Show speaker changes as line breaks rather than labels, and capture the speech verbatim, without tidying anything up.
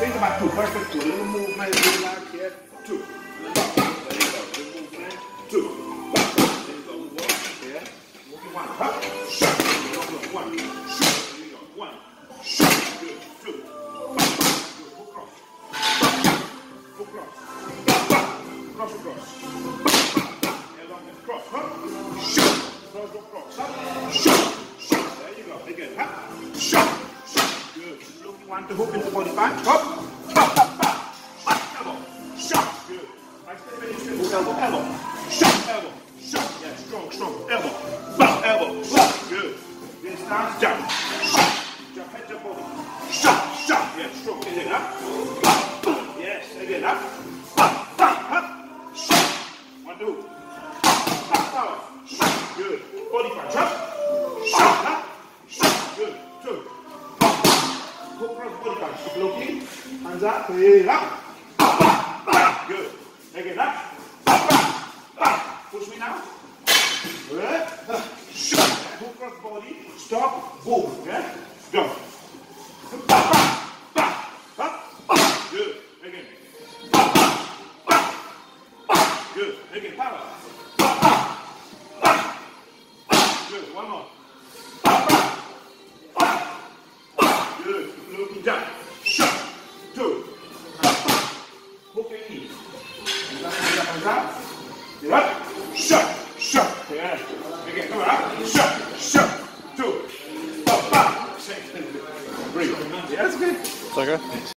Think about two. Perfect two. A little movement. Relax here. Two. There you go. Little movement. Two. There you go. One. Here. Moving one. Up. Shut. One. Shut. There you go. One. Shut. Good. Two. Good. Hook cross. Hook cross. Cross across. Elbow and cross. Up. Shut. Cross go cross. Up. Shut. Shut. There you go. Again. Up. Shut. Shut. Good. Looking one to hook into forty-five. Up. Up. Up. Up. Up. Elbow. Shut. Good. I stay very simple. Elbow. Elbow. Shut. Elbow. Shut. Yeah. Strong. Strong. Elbow. Bump. Elbow. Bump. Good. Then start. Jump. Shut. Jump. Head jump body. Shut. Shut. Yeah. Strong. Again. Up. Up. Yes. Again. Up. Up. Up. Up. Shut. One, two. Up. Up. Power. Shut. Good. Body punch. Up. Shut. Up. Shut. Good. Two. Hook cross body punch. Looking. Hands up. Hey, up. Up. Up. Up. Good. Again. Up. Up. Up. Up. Push me now. Good. Shut. Hook cross body. Stop. Boom. Okay. Go. Up. Up. Up. Up. Up. Good. Again. Up. Up. Up. Up. Good. Again. Power. Up. Up. Up. Up. Good. One more. Up. Up. Up. Up. Good. Looking jump. Shut. Two. Up. Up. Hook and knee. Hands up. Hands up. Hands up. You're up. Shut. Shut. Yeah. Again. Come on. Up. Shut. Shut. Two. Up. Up. Same. Breathe. Yeah, that's good.
It's okay.